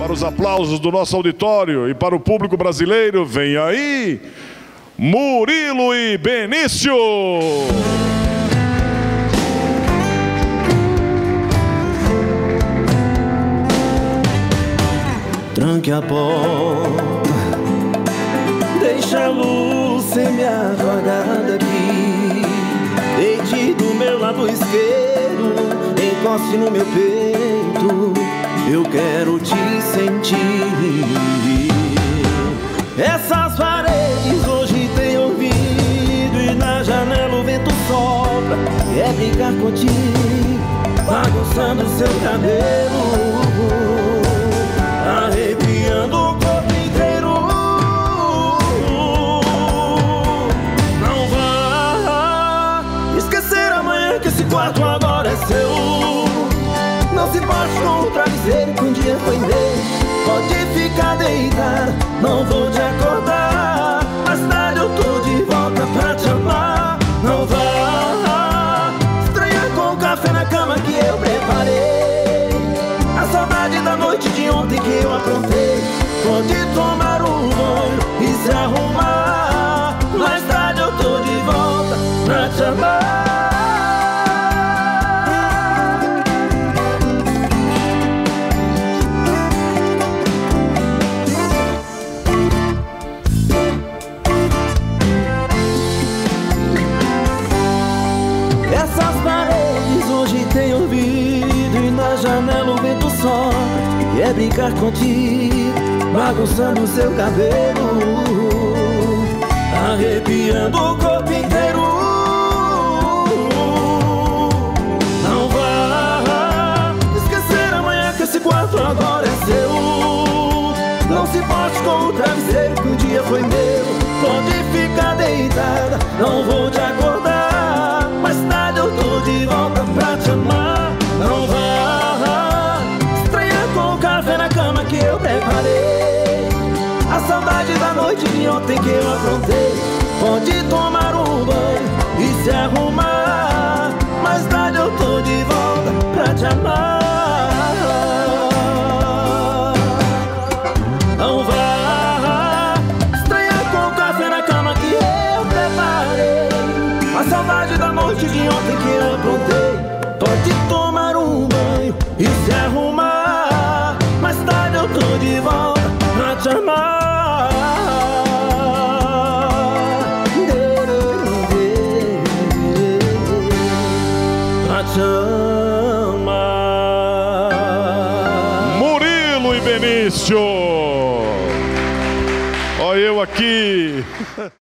Para os aplausos do nosso auditório e para o público brasileiro, vem aí, Murilo e Benício. Tranque a porta, deixa a luz semi-apagada aqui. Deite do meu lado esquerdo, encoste no meu peito, eu quero te sentir. Essas paredes hoje têm ouvido e na janela o vento sopra. Quer brincar contigo, bagunçando seu cabelo, arrepiando o corpo inteiro. Não vá esquecer amanhã que esse quarto agora é seu. Não se bate com o travesseiro que um dia foi meu. Pode ficar deitada, não vou te acordar. Mais tarde eu tô de volta pra te amar. Não vá estranhar com o café na cama que eu preparei. A saudade da noite de ontem que eu aprontei. Pode tomar um banho e se arrumar. Mais tarde eu tô de volta pra te amar. Essas paredes hoje têm ouvido e na janela o vento sopra. Quer brincar contigo, bagunçando seu cabelo, arrepiando o corpo inteiro. Não vá esquecer amanhã que esse quarto agora é seu. Não se bote com o travesseiro que um dia foi meu. Pode ficar deitada, não vou te acordar. Mais tarde eu tô de volta pra te amar. Não vá estranhar com o café na cama que eu preparei. A saudade da noite de ontem que eu aprontei. Pode tomar um banho e se arrumar. Mais tarde eu tô de volta pra te amar. Não vá estranhar com o café na cama que eu preparei. A saudade da noite de ontem que eu aprontei. Pode tomar um banho e se arrumar. Mais tarde eu tô de volta pra te amar. Pra te amar. Murilo e Benício. Olha eu aqui.